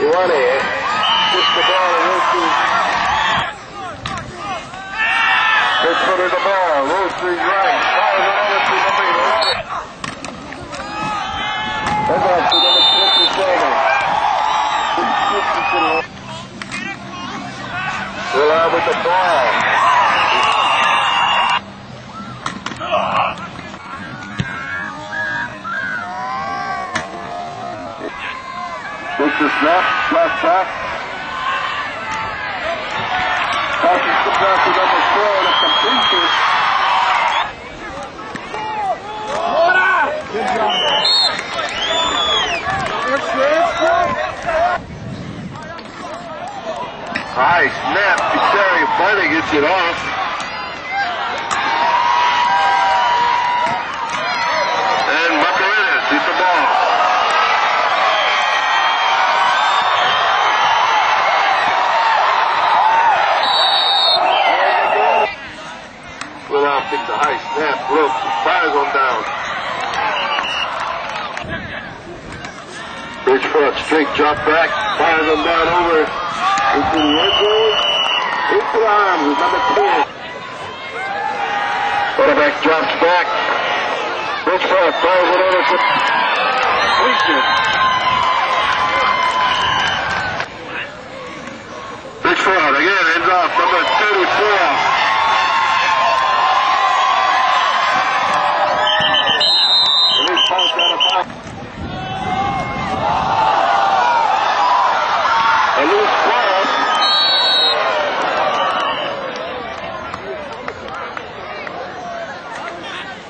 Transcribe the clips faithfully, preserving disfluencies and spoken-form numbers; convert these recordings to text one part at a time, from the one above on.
twenty. Push the ball and Lipsky. First footer the ball. Lipsky's right. Fires it over to number eleven. That's off to number fifty-seven. Still out with the ball. Takes the snap, left back. Passes the pass to number four and a completion. Good job. High snap, Terry finally gets it off. And Macarena gets the ball. Will out, takes a high snap, Brooks, fires on down. Bridgefoot, straight drop back, fires on down over. Into the end zone, into the arms with number ten. Quarterback drops back. Bridgefoot fires it over to completion. Bridgefoot again ends off number thirty-four. And he's pounced out of bounds. A loose ball.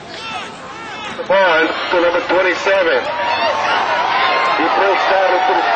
The ball to number twenty-seven. He pushed out into the